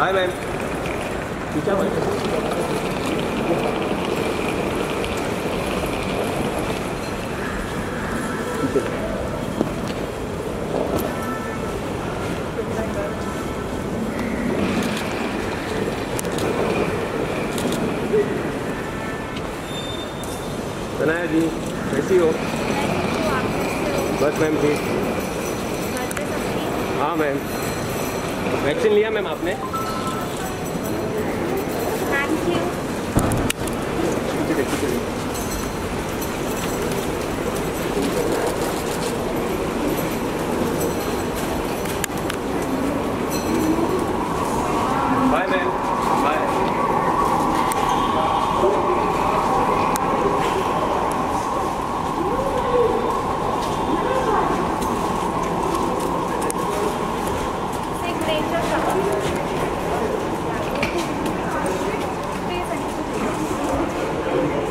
Bye ma'am. क्या बात है? सनाया जी कैसी हो? बस मैम ठीक। हाँ मैम। वैक्सीन लिया मैम आपने? Thank you. Bye ma'am. Bye. Signature